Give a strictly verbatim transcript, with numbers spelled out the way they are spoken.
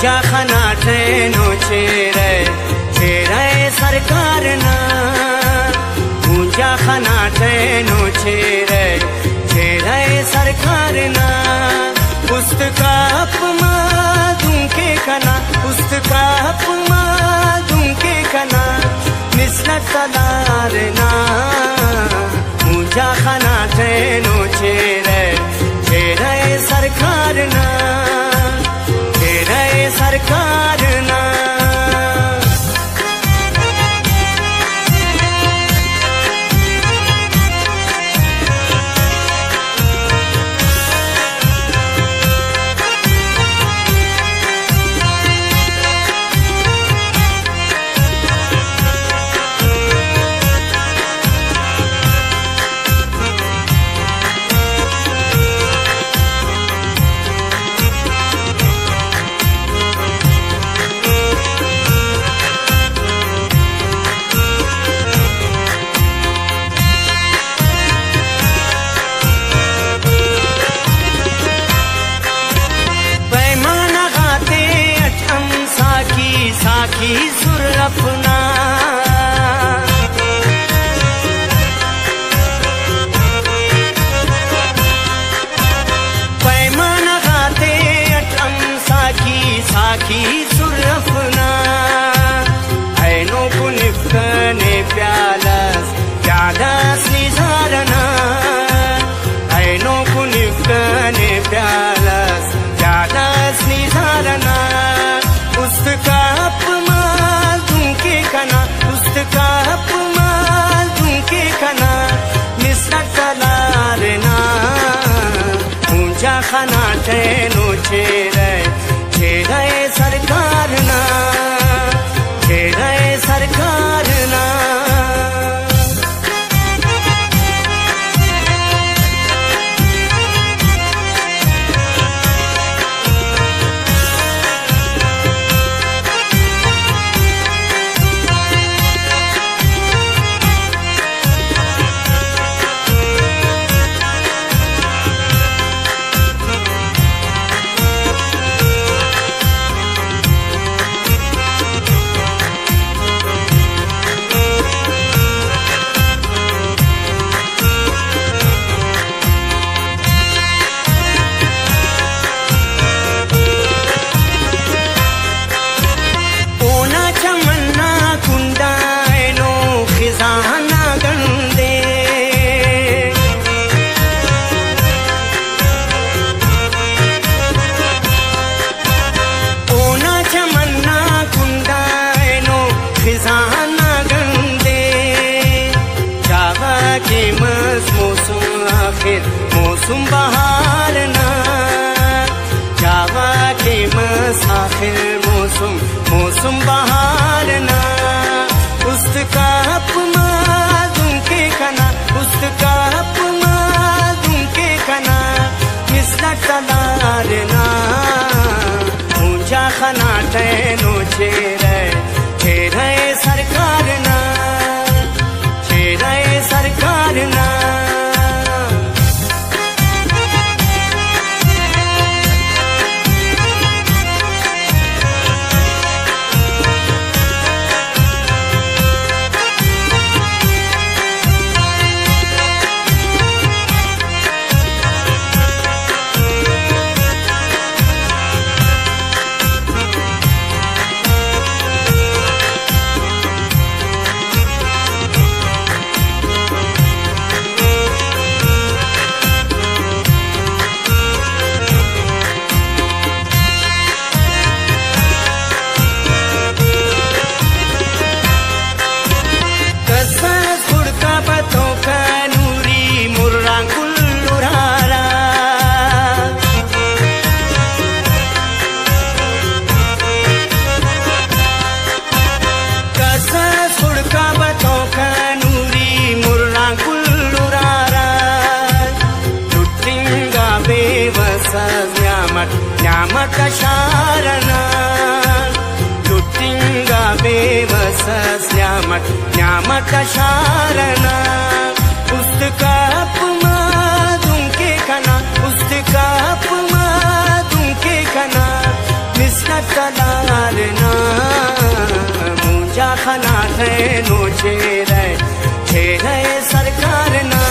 मुझा खाना ट्रेनो चेरे चेरे सरकार ना मुझा खाना ट्रेनो चेरे चेरे सरकार ना पुस्तका अपमा दुंके कना पुस्तका अपमा दुंके कना मिसला तलार ना मुझा खाना ट्रेनो चेरे चेरे सरकार ना चेरे सरकार ना साखी सुर अपना पैमाना खाते अटम साखी साखी सुर अपना ऐनो पुनिफ्कने प्यालस प्यालस निजारना ऐनो पुनिफ्कने प्यालस प्यालस निजारना पुस्तका अपमाल दुंके कना पुस्तका अपमाल दुंके कना मिसला तलार ना मुझा खाना ट्रेनो चेरे चेरे सरकार ना चेरे सरकार ना मौसम बहार ना जावा के मसाखिर मौसम मौसम बहार ना पुस्तका अपमा दुंके कना पुस्तका अपमा दुंके कना मिसला तलार ना मुझा खाना ट्रेनो चेरे चेरे सरकार ना चेरे सरकार ना न्यामत शारणा लुटिंगा बेवस न्यामत न्यामत शारणा पुस्तका अपमा दुंके कना पुस्तका अपमा दुंके कना मिसला खना थे नो छेरे छेरे सरकार ना